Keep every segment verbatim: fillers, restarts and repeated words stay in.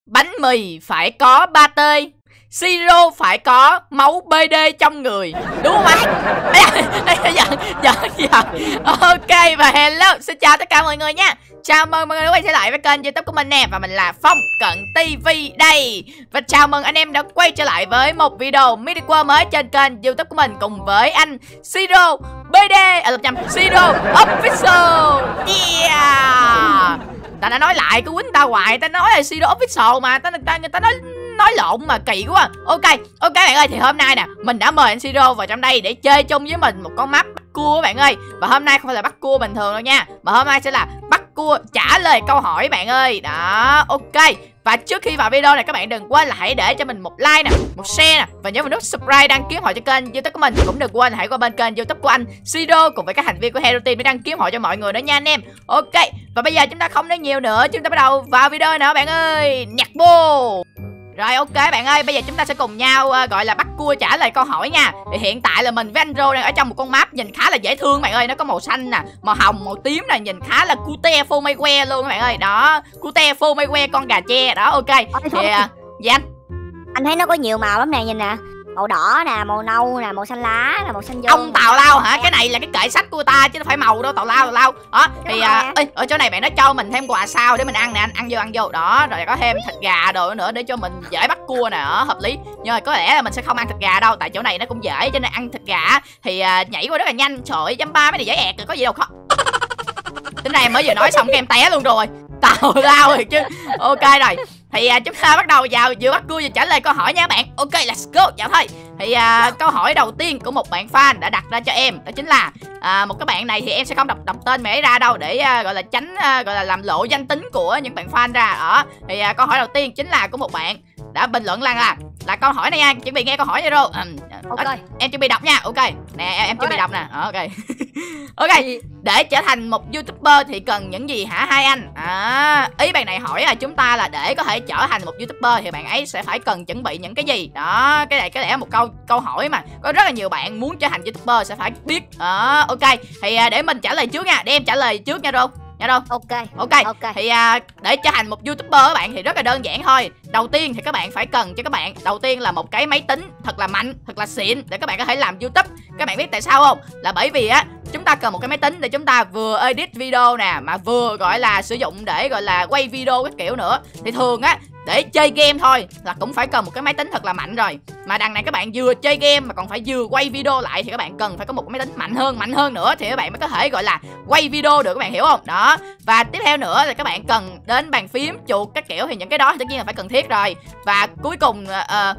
Bánh mì phải có pate, siro phải có máu bê đê trong người, đúng không anh? Giận, giận, giận. Ok và hello, xin chào tất cả mọi người nha. Chào mừng mọi người đã quay trở lại với kênh YouTube của mình nè. Và mình là Phong Cận ti vi đây. Và chào mừng anh em đã quay trở lại với một video mini world mới trên kênh YouTube của mình, cùng với anh Siro bê đê ở à, Siro Official. Yeah. Ta đã nói lại, cứ quýnh ta hoài. Ta nói là Siro Official mà ta, ta, người ta nói nói lộn mà kỳ quá. Ok, ok bạn ơi, thì hôm nay nè mình đã mời anh Siro vào trong đây để chơi chung với mình một con map bắt cua bạn ơi. Và hôm nay không phải là bắt cua bình thường đâu nha, mà hôm nay sẽ là bắt cua trả lời câu hỏi bạn ơi. Đó, ok. Và trước khi vào video này các bạn đừng quên là hãy để cho mình một like nè, một share nè, và nhớ vào nút subscribe đăng ký hội cho kênh YouTube của mình. Cũng đừng quên là hãy qua bên kênh YouTube của anh Siro cùng với các thành viên của Hero Team để đăng ký hội cho mọi người nữa nha anh em. Ok, và bây giờ chúng ta không nói nhiều nữa, chúng ta bắt đầu vào video nữa bạn ơi. Nhạc vô. Rồi ok bạn ơi, bây giờ chúng ta sẽ cùng nhau uh, gọi là bắt cua trả lời câu hỏi nha. Thì hiện tại là mình với anh Rô đang ở trong một con map nhìn khá là dễ thương bạn ơi. Nó có màu xanh nè, màu hồng, màu tím nè, nhìn khá là cute phô mây que luôn các bạn ơi. Đó, cute phô mây que con gà tre. Đó ok. Thì uh, gì anh? Anh thấy nó có nhiều màu lắm nè, nhìn nè. Màu đỏ nè, màu nâu nè, màu xanh lá nè, màu xanh dâu. Ông tào lao hả? Cái này là cái kệ sách của ta chứ nó phải màu đâu, tào lao tào lao. Đó, thì à, ê, ở chỗ này bạn nó cho mình thêm quà sao để mình ăn nè, anh ăn vô ăn vô. Đó, rồi có thêm thịt gà đồ nữa để cho mình dễ bắt cua nè, đó, hợp lý. Nhưng mà có lẽ là mình sẽ không ăn thịt gà đâu, tại chỗ này nó cũng dễ cho nên ăn thịt gà thì à, nhảy qua rất là nhanh. Trời ơi, dăm ba mấy này dễ ẹt rồi, có gì đâu khó. Tính này mới vừa nói xong cái em té luôn rồi. Tào lao rồi chứ. Ok rồi. Thì à, chúng ta bắt đầu vào vừa bắt cua vừa trả lời câu hỏi nha bạn. Ok, let's go. Dạ thôi. Thì à, câu hỏi đầu tiên của một bạn fan đã đặt ra cho em đó chính là à, một cái bạn này thì em sẽ không đọc đọc tên mẹ ấy ra đâu để à, gọi là tránh à, gọi là làm lộ danh tính của những bạn fan ra. Đó. Thì à, câu hỏi đầu tiên chính là của một bạn đã bình luận rằng là là câu hỏi này nha, chuẩn bị nghe câu hỏi nha Rô. Ừ, ok. Đó, em chuẩn bị đọc nha. Ok. Nè em, em chuẩn bị đọc nè. Đó, ok. Ok. Để trở thành một YouTuber thì cần những gì hả hai anh? À, ý bạn này hỏi là chúng ta là để có thể trở thành một YouTuber thì bạn ấy sẽ phải cần chuẩn bị những cái gì? Đó, cái này cái này là một câu câu hỏi mà có rất là nhiều bạn muốn trở thành YouTuber sẽ phải biết. Đó, ok. Thì à, để mình trả lời trước nha, để em trả lời trước nha Rô. Nha đâu? Ok. Ok. Ok. Thì à, để trở thành một YouTuber các bạn thì rất là đơn giản thôi. Đầu tiên thì các bạn phải cần cho các bạn đầu tiên là một cái máy tính thật là mạnh, thật là xịn để các bạn có thể làm YouTube. Các bạn biết tại sao không? Là bởi vì á chúng ta cần một cái máy tính để chúng ta vừa edit video nè, mà vừa gọi là sử dụng để gọi là quay video các kiểu nữa. Thì thường á để chơi game thôi là cũng phải cần một cái máy tính thật là mạnh rồi. Mà đằng này các bạn vừa chơi game mà còn phải vừa quay video lại thì các bạn cần phải có một cái máy tính mạnh hơn, mạnh hơn nữa thì các bạn mới có thể gọi là quay video được, các bạn hiểu không? Đó. Và tiếp theo nữa là các bạn cần đến bàn phím, chuột các kiểu thì những cái đó thì tất nhiên là phải cần thiết rồi. Và cuối cùng uh,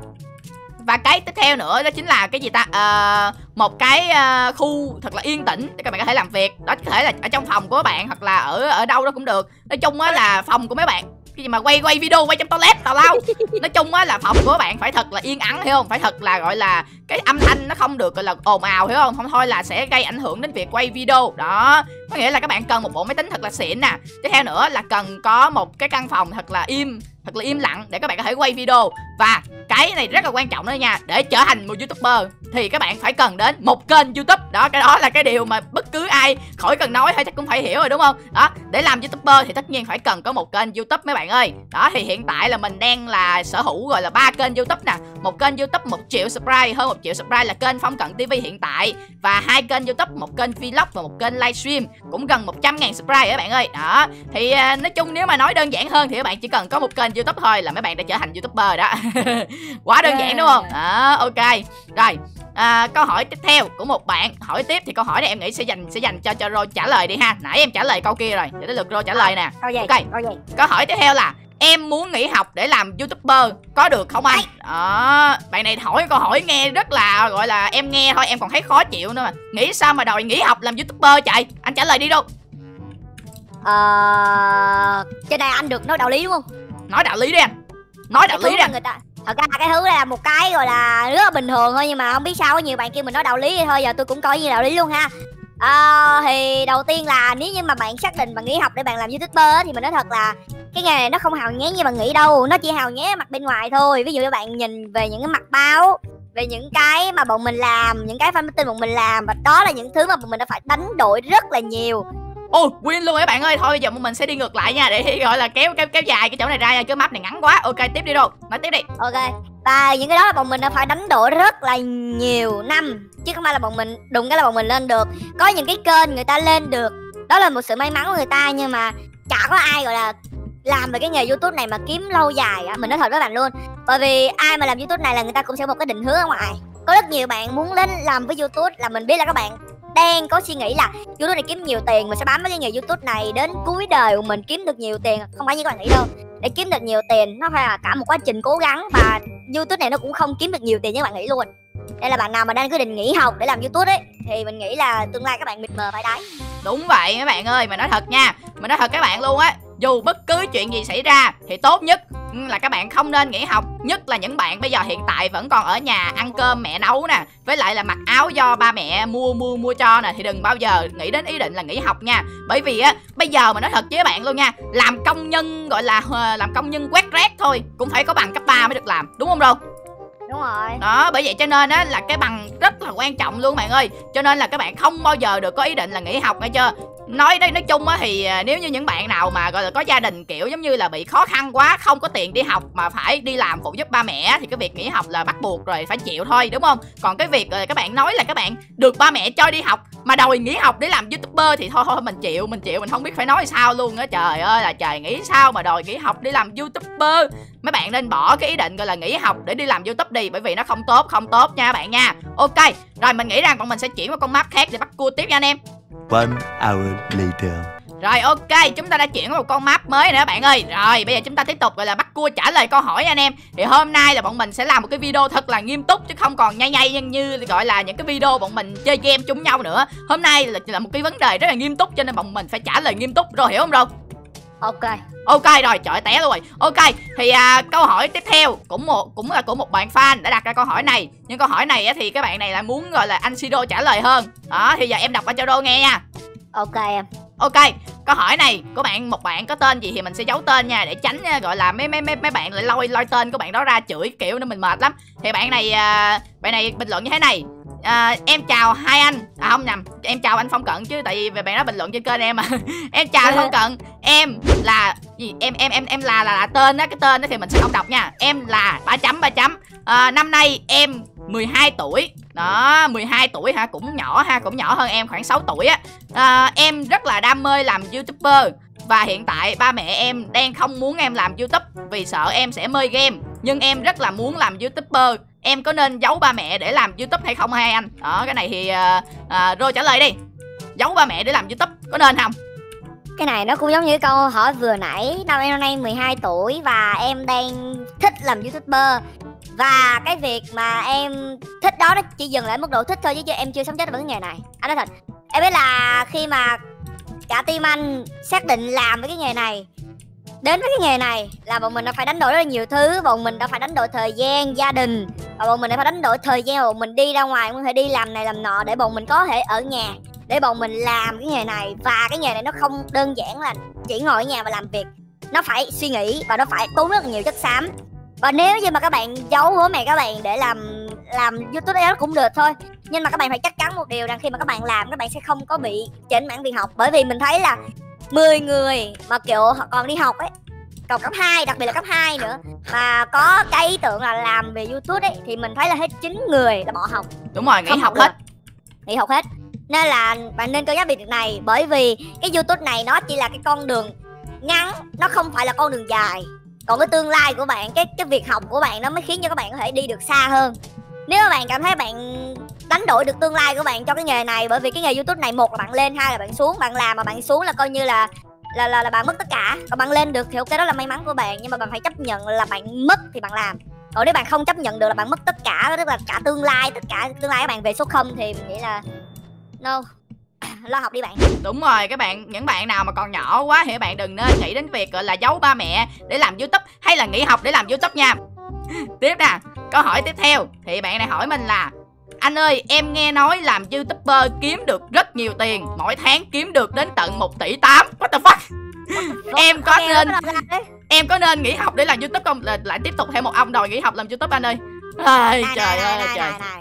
và cái tiếp theo nữa đó chính là cái gì ta? À, một cái uh, khu thật là yên tĩnh để các bạn có thể làm việc. Đó có thể là ở trong phòng của các bạn hoặc là ở ở đâu đó cũng được. Nói chung á là phòng của mấy bạn cái gì mà quay quay video quay trong toilet tào lao. Nói chung á là phòng của các bạn phải thật là yên ắng, hiểu không? Phải thật là gọi là cái âm thanh nó không được gọi là ồn ào, hiểu không? Không thôi là sẽ gây ảnh hưởng đến việc quay video. Đó, có nghĩa là các bạn cần một bộ máy tính thật là xịn nè. Tiếp theo nữa là cần có một cái căn phòng thật là im, thật là im lặng để các bạn có thể quay video. Và cái này rất là quan trọng đó nha, để trở thành một YouTuber thì các bạn phải cần đến một kênh YouTube. Đó, cái đó là cái điều mà bất cứ ai khỏi cần nói thôi chắc cũng phải hiểu rồi đúng không? Đó, để làm YouTuber thì tất nhiên phải cần có một kênh YouTube mấy bạn ơi. Đó, thì hiện tại là mình đang là sở hữu gọi là ba kênh YouTube nè. Một kênh YouTube một triệu subscribe, hơn một triệu subscribe là kênh Phong Cận ti vi hiện tại. Và hai kênh YouTube, một kênh vlog và một kênh livestream cũng gần một trăm ngàn subscribe các bạn ơi. Đó, thì à, nói chung nếu mà nói đơn giản hơn thì các bạn chỉ cần có một kênh YouTube thôi là mấy bạn đã trở thành YouTuber đó. Quá đơn giản đúng không? Đó, ok. Rồi, à, câu hỏi tiếp theo của một bạn hỏi tiếp thì câu hỏi này em nghĩ sẽ dành sẽ dành cho cho Rô trả lời đi ha. Nãy em trả lời câu kia rồi, để tới lượt Rô trả lời nè. Câu gì? Ok. Câu gì? Câu hỏi tiếp theo là em muốn nghỉ học để làm YouTuber có được không anh? Đó, bạn này hỏi câu hỏi nghe rất là gọi là em nghe thôi em còn thấy khó chịu nữa mà. Nghĩ sao mà đòi nghỉ học làm YouTuber chạy? Anh trả lời đi đâu? Ờ, trên đây anh được nói đạo lý đúng không? Nói đạo lý đi anh. Nói đạo Cái lý đi thứ mà anh. người ta thật ra cái thứ này là một cái gọi là rất là bình thường thôi, nhưng mà không biết sao có nhiều bạn kêu mình nói đạo lý thì thôi giờ tôi cũng coi như đạo lý luôn ha. À, thì đầu tiên là nếu như mà bạn xác định bạn nghỉ học để bạn làm YouTuber á, thì mình nói thật là cái nghề này nó không hào nhoáng như bạn nghĩ đâu, nó chỉ hào nhoáng mặt bên ngoài thôi. Ví dụ như bạn nhìn về những cái mặt báo, về những cái mà bọn mình làm, những cái fan meeting bọn mình làm, và đó là những thứ mà bọn mình đã phải đánh đổi rất là nhiều. Ồ, win luôn các bạn ơi. Thôi bây giờ mình sẽ đi ngược lại nha, để gọi là kéo kéo kéo dài cái chỗ này ra nha, cái map này ngắn quá. Ok, tiếp đi đâu. Nói tiếp đi. Ok. Và những cái đó là bọn mình đã phải đánh đổi rất là nhiều năm, chứ không phải là bọn mình đụng cái là bọn mình lên được. Có những cái kênh người ta lên được, đó là một sự may mắn của người ta, nhưng mà chả có ai gọi là làm về cái nghề YouTube này mà kiếm lâu dài á. Mình nói thật với bạn luôn, bởi vì ai mà làm YouTube này là người ta cũng sẽ có một cái định hướng ở ngoài. Có rất nhiều bạn muốn lên làm với YouTube, là mình biết là các bạn đang có suy nghĩ là YouTube này kiếm nhiều tiền, mình sẽ bám với cái nghề YouTube này đến cuối đời của mình kiếm được nhiều tiền. Không phải như các bạn nghĩ đâu. Để kiếm được nhiều tiền nó phải là cả một quá trình cố gắng, và YouTube này nó cũng không kiếm được nhiều tiền như các bạn nghĩ luôn. Đây là bạn nào mà đang quyết định nghỉ học để làm YouTube ấy, thì mình nghĩ là tương lai các bạn mịt mờ phải đáy. Đúng vậy các bạn ơi, mà nói thật nha, mình nói thật các bạn luôn á, dù bất cứ chuyện gì xảy ra thì tốt nhất là các bạn không nên nghỉ học. Nhất là những bạn bây giờ hiện tại vẫn còn ở nhà ăn cơm mẹ nấu nè, với lại là mặc áo do ba mẹ mua mua mua cho nè, thì đừng bao giờ nghĩ đến ý định là nghỉ học nha. Bởi vì á, bây giờ mà nói thật với bạn luôn nha, làm công nhân gọi là làm công nhân quét rác thôi cũng phải có bằng cấp ba mới được làm, đúng không đâu? Đúng rồi. Đó, bởi vậy cho nên á là cái bằng rất là quan trọng luôn bạn ơi. Cho nên là các bạn không bao giờ được có ý định là nghỉ học, nghe chưa? Nói đây nói chung á thì nếu như những bạn nào mà gọi là có gia đình kiểu giống như là bị khó khăn quá, không có tiền đi học mà phải đi làm phụ giúp ba mẹ, thì cái việc nghỉ học là bắt buộc rồi, phải chịu thôi, đúng không? Còn cái việc các bạn nói là các bạn được ba mẹ cho đi học mà đòi nghỉ học để làm YouTuber thì thôi thôi mình chịu, mình chịu, mình không biết phải nói sao luôn á. Trời ơi là trời, nghĩ sao mà đòi nghỉ học để làm YouTuber. Mấy bạn nên bỏ cái ý định gọi là nghỉ học để đi làm YouTube đi, bởi vì nó không tốt, không tốt nha bạn nha. Ok, rồi mình nghĩ rằng bọn mình sẽ chuyển qua con map khác để bắt cua tiếp nha anh em. One hour later. Rồi ok, chúng ta đã chuyển qua một con map mới nữa bạn ơi. Rồi bây giờ chúng ta tiếp tục gọi là bắt cua trả lời câu hỏi anh em. Thì hôm nay là bọn mình sẽ làm một cái video thật là nghiêm túc, chứ không còn nhây nhây như, như gọi là những cái video bọn mình chơi game chung nhau nữa. Hôm nay là, là một cái vấn đề rất là nghiêm túc, cho nên bọn mình phải trả lời nghiêm túc, rồi hiểu không rồi? Ok. Ok rồi, trời té luôn rồi. Ok, thì à, câu hỏi tiếp theo cũng một cũng là của một bạn fan đã đặt ra câu hỏi này. Nhưng câu hỏi này á, thì các bạn này là muốn gọi là anh Siro trả lời hơn. Đó, thì giờ em đọc qua cho Đô nghe nha. Ok em. Ok, câu hỏi này của bạn, một bạn có tên gì thì mình sẽ giấu tên nha, để tránh gọi là mấy mấy mấy mấy bạn lại lôi lôi tên của bạn đó ra chửi kiểu nên mình mệt lắm. Thì bạn này à, bạn này bình luận như thế này. À, em chào hai anh, à không nhầm, em chào anh Phong Cận chứ, tại vì bạn đó bình luận trên kênh em mà. Em chào anh Phong Cận, em là gì em em em em là là, là tên đó, cái tên đó thì mình sẽ không đọc nha. Em là ba chấm ba chấm. À, năm nay em mười hai tuổi. Đó, mười hai tuổi hả, cũng nhỏ ha, cũng nhỏ hơn em khoảng sáu tuổi á. À, em rất là đam mê làm YouTuber, và hiện tại ba mẹ em đang không muốn em làm YouTube vì sợ em sẽ mê game. Nhưng em rất là muốn làm YouTuber. Em có nên giấu ba mẹ để làm YouTube hay không hai anh? Đó, cái này thì uh, uh, Rô trả lời đi. Giấu ba mẹ để làm YouTube có nên không? Cái này nó cũng giống như câu hỏi vừa nãy. Năm em năm nay mười hai tuổi và em đang thích làm YouTuber. Và cái việc mà em thích đó nó chỉ dừng lại mức độ thích thôi, chứ em chưa sống chết với cái nghề này. Anh nói thật, em biết là khi mà cả team anh xác định làm với cái nghề này, đến với cái nghề này là bọn mình đã phải đánh đổi rất là nhiều thứ. Bọn mình đã phải đánh đổi thời gian, gia đình, và bọn mình đã phải đánh đổi thời gian mà bọn mình đi ra ngoài, có thể đi làm này làm nọ để bọn mình có thể ở nhà để bọn mình làm cái nghề này. Và cái nghề này nó không đơn giản là chỉ ngồi ở nhà và làm việc, nó phải suy nghĩ và nó phải tốn rất là nhiều chất xám. Và nếu như mà các bạn giấu bố mẹ các bạn để làm làm YouTube đó cũng được thôi, nhưng mà các bạn phải chắc chắn một điều rằng khi mà các bạn làm, các bạn sẽ không có bị chểnh mảng việc học. Bởi vì mình thấy là mười người mà kiểu còn đi học ấy, còn cấp hai, đặc biệt là cấp hai nữa, mà có cái ý tưởng là làm về YouTube ấy, thì mình thấy là hết chín người là bỏ học. Đúng rồi, nghỉ không học học hết. Nghỉ học hết. Nên là bạn nên cân nhắc việc này, bởi vì cái YouTube này nó chỉ là cái con đường ngắn, nó không phải là con đường dài. Còn cái tương lai của bạn, cái cái việc học của bạn nó mới khiến cho các bạn có thể đi được xa hơn. Nếu mà bạn cảm thấy bạn đánh đổi được tương lai của bạn cho cái nghề này, bởi vì cái nghề YouTube này, một là bạn lên, hai là bạn xuống. Bạn làm mà bạn xuống là coi như là là là, là bạn mất tất cả. Còn bạn lên được thì ok, đó là may mắn của bạn, nhưng mà bạn phải chấp nhận là bạn mất thì bạn làm. Còn nếu bạn không chấp nhận được là bạn mất tất cả, tức là cả tương lai, tất cả tương lai các bạn về số không, thì mình nghĩ là no, lo học đi bạn. Đúng rồi các bạn, những bạn nào mà còn nhỏ quá thì các bạn đừng nên nghĩ đến việc gọi là giấu ba mẹ để làm YouTube hay là nghỉ học để làm YouTube nha. Tiếp nè, câu hỏi tiếp theo thì bạn này hỏi mình là: anh ơi, em nghe nói làm YouTuber kiếm được rất nhiều tiền, mỗi tháng kiếm được đến tận một tỷ tám. What the fuck? Em có nên em có nên nghỉ học để làm YouTube không? Lại, lại tiếp tục theo một ông đòi nghỉ học làm YouTube anh ơi. Ai, này, trời này, ơi này, trời. này, này.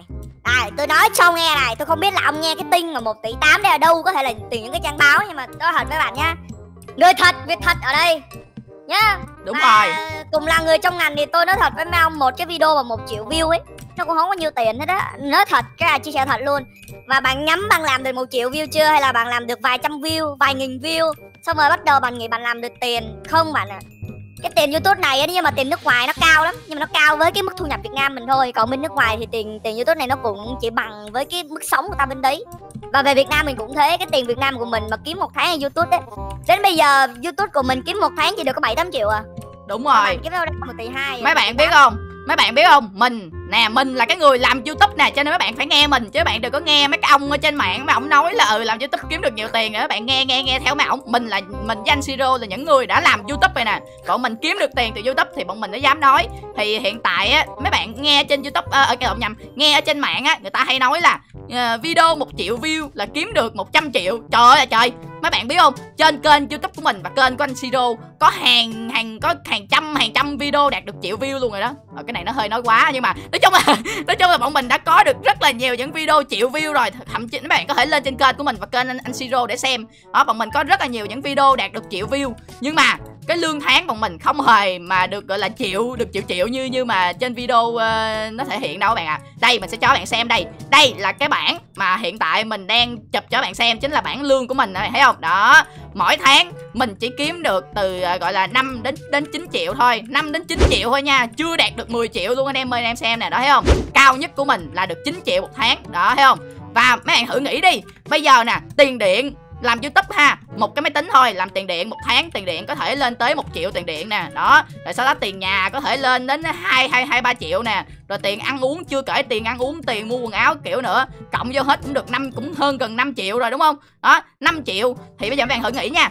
À, tôi nói cho nghe này, tôi không biết là ông nghe cái tin mà một tỷ tám đây ở đâu, có thể là từ những cái trang báo, nhưng mà nói thật với bạn nhá, người thật việc thật ở đây nhá. Đúng mà rồi. Cùng là người trong ngành thì tôi nói thật với mấy ông, một cái video mà một triệu view ấy nó cũng không có nhiêu tiền hết á, nói thật, cái này chia sẻ thật luôn. Và bạn nhắm bạn làm được một triệu view chưa, hay là bạn làm được vài trăm view, vài nghìn view, xong rồi bắt đầu bạn nghĩ bạn làm được tiền không bạn ạ? À? Cái tiền YouTube này ấy, nhưng mà tiền nước ngoài nó cao lắm, nhưng mà nó cao với cái mức thu nhập Việt Nam mình thôi, còn bên nước ngoài thì tiền tiền YouTube này nó cũng chỉ bằng với cái mức sống của ta bên đấy. Và về Việt Nam mình cũng thế, cái tiền Việt Nam của mình mà kiếm một tháng ở YouTube đấy, đến bây giờ YouTube của mình kiếm một tháng chỉ được có bảy tám triệu à. Đúng rồi. Kiếm đâu đó một tỷ hai. Mấy bạn biết không? Mấy bạn biết không? Mình nè, mình là cái người làm YouTube nè, cho nên mấy bạn phải nghe mình, chứ bạn đừng có nghe mấy cái ông ở trên mạng mấy ông nói là ừ làm YouTube kiếm được nhiều tiền rồi, các bạn nghe nghe nghe theo mấy ông. Mình là mình với anh Siro là những người đã làm YouTube rồi nè. Còn mình kiếm được tiền từ YouTube thì bọn mình mới dám nói. Thì hiện tại á, mấy bạn nghe trên YouTube ở uh, cái động nhầm, nghe ở trên mạng á, người ta hay nói là uh, video một triệu view là kiếm được một trăm triệu. Trời ơi trời. Mấy bạn biết không? Trên kênh YouTube của mình và kênh của anh Siro có hàng hàng có hàng trăm hàng trăm video đạt được triệu view luôn rồi đó. Ờ, cái này nó hơi nói quá, nhưng mà nói chung là nói chung là bọn mình đã có được rất là nhiều những video triệu view rồi. Thậm chí các bạn có thể lên trên kênh của mình và kênh anh, anh Siro để xem. Đó, bọn mình có rất là nhiều những video đạt được triệu view, nhưng mà cái lương tháng bọn mình không hề mà được gọi là triệu được triệu triệu như như mà trên video uh, nó thể hiện đâu các bạn ạ. À. Đây mình sẽ cho các bạn xem đây. Đây là cái bảng mà hiện tại mình đang chụp cho các bạn xem, chính là bảng lương của mình này, thấy không? Đó, mỗi tháng mình chỉ kiếm được từ uh, gọi là năm đến đến chín triệu thôi, năm đến chín triệu thôi nha, chưa đạt được mười triệu luôn anh em ơi, anh em xem nè, đó thấy không? Cao nhất của mình là được chín triệu một tháng, đó thấy không? Và mấy bạn thử nghĩ đi, bây giờ nè, tiền điện làm YouTube ha, một cái máy tính thôi làm tiền điện một tháng, tiền điện có thể lên tới một triệu tiền điện nè, đó, rồi sau đó tiền nhà có thể lên đến hai hai hai ba triệu nè, rồi tiền ăn uống chưa kể tiền ăn uống, tiền mua quần áo kiểu nữa, cộng vô hết cũng được năm cũng hơn gần năm triệu rồi đúng không? Đó, năm triệu thì bây giờ các bạn thử nghĩ nha.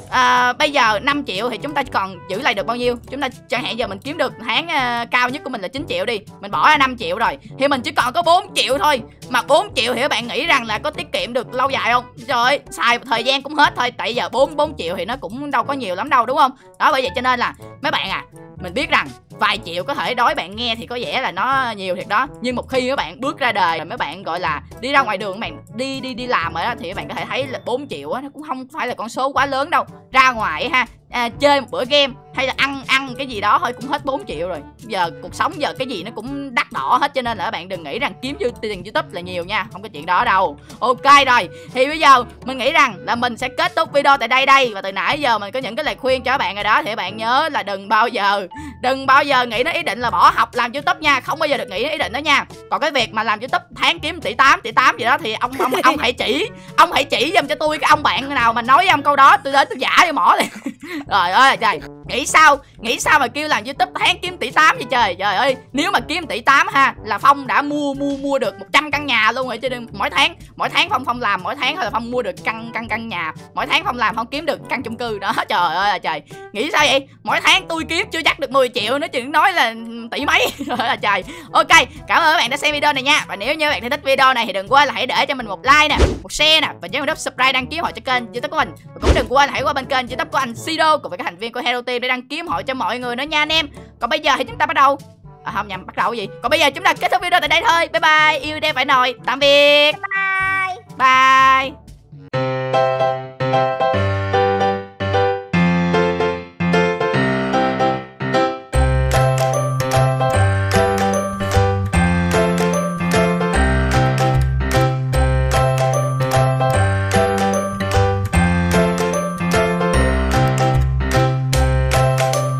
À, bây giờ năm triệu thì chúng ta còn giữ lại được bao nhiêu? Chúng ta chẳng hạn giờ mình kiếm được tháng uh, cao nhất của mình là chín triệu đi, mình bỏ ra năm triệu rồi thì mình chỉ còn có bốn triệu thôi. Mà bốn triệu thì các bạn nghĩ rằng là có tiết kiệm được lâu dài không? Trời ơi, xài thời gian cũng hết thôi. Tại giờ bốn bốn triệu thì nó cũng đâu có nhiều lắm đâu đúng không? Đó, bởi vậy cho nên là mấy bạn à, mình biết rằng vài triệu có thể đối bạn nghe thì có vẻ là nó nhiều thiệt đó, nhưng một khi các bạn bước ra đời rồi, mấy bạn gọi là đi ra ngoài đường, các bạn đi đi đi làm rồi đó, thì các bạn có thể thấy là bốn triệu á, nó cũng không phải là con số quá lớn đâu. Ra ngoài ha, à, chơi một bữa game hay là ăn ăn cái gì đó thôi cũng hết bốn triệu rồi. Giờ cuộc sống giờ cái gì nó cũng đắt đỏ hết, cho nên là các bạn đừng nghĩ rằng kiếm tiền YouTube là nhiều nha, không có chuyện đó đâu. Ok rồi, thì bây giờ mình nghĩ rằng là mình sẽ kết thúc video tại đây đây, và từ nãy giờ mình có những cái lời khuyên cho các bạn rồi đó, thì các bạn nhớ là đừng bao giờ đừng bao giờ nghĩ đến ý định là bỏ học làm YouTube nha, không bao giờ được nghĩ đến ý định đó nha. Còn cái việc mà làm YouTube tháng kiếm tỷ tám tỷ tám gì đó thì ông ông ông hãy chỉ ông hãy chỉ giùm cho tôi cái ông bạn nào mà nói với ông câu đó, tôi đến tôi giả cho mỏ liền. Trời ơi trời, nghĩ sao nghĩ sao mà kêu làm YouTube tháng kiếm tỷ tám vậy trời. Trời ơi, nếu mà kiếm tỷ tám ha là Phong đã mua mua mua được một trăm căn nhà luôn rồi, chứ đừng mỗi tháng mỗi tháng Phong Phong làm mỗi tháng thôi là Phong mua được căn căn căn nhà, mỗi tháng Phong làm Phong kiếm được căn chung cư đó. Trời ơi là trời, nghĩ sao vậy? Mỗi tháng tôi kiếm chưa chắc được mười triệu nữa, chừng nói là tỷ mấy. Trời ơi là trời. Ok, cảm ơn các bạn đã xem video này nha. Và nếu như các bạn thích video này thì đừng quên là hãy để cho mình một like nè, một share nè, và nhớ nút subscribe đăng ký hội cho kênh YouTube của mình. Và cũng đừng quên hãy qua bên kênh YouTube của anh Siro cùng với các thành viên của Hero Team để đăng ký hội cho mọi người nữa nha anh em. Còn bây giờ thì chúng ta bắt đầu. À, không nhầm, bắt đầu cái gì? Còn bây giờ chúng ta kết thúc video tại đây thôi. Bye bye, yêu đêm phải nồi. Tạm biệt. Bye. Bye.